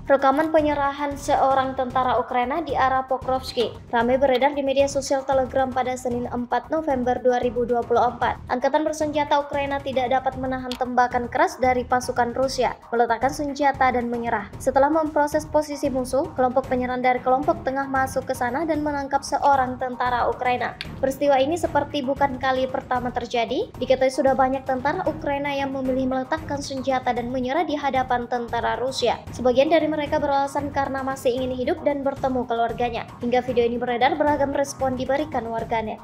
Rekaman penyerahan seorang tentara Ukraina di arah Pokrovsky ramai beredar di media sosial Telegram pada Senin 4 November 2024. Angkatan bersenjata Ukraina tidak dapat menahan tembakan keras dari pasukan Rusia, meletakkan senjata dan menyerah. Setelah memproses posisi musuh, kelompok penyerang dari kelompok tengah masuk ke sana dan menangkap seorang tentara Ukraina. Peristiwa ini seperti bukan kali pertama terjadi. Diketahui sudah banyak tentara Ukraina yang memilih meletakkan senjata dan menyerah di hadapan tentara Rusia. Sebagian dari mereka beralasan karena masih ingin hidup dan bertemu keluarganya. Hingga video ini beredar, beragam respon diberikan warganet.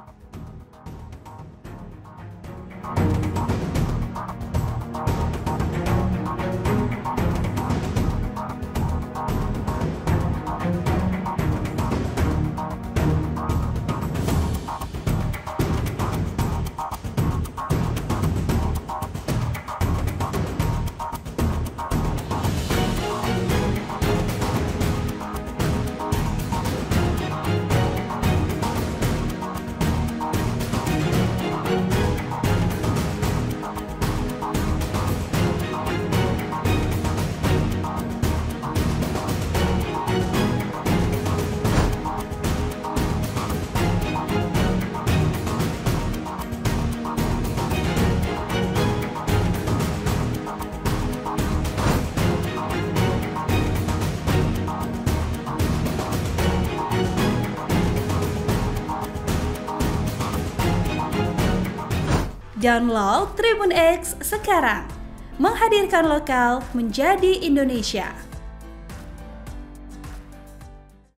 Download Tribun X sekarang, menghadirkan lokal menjadi Indonesia.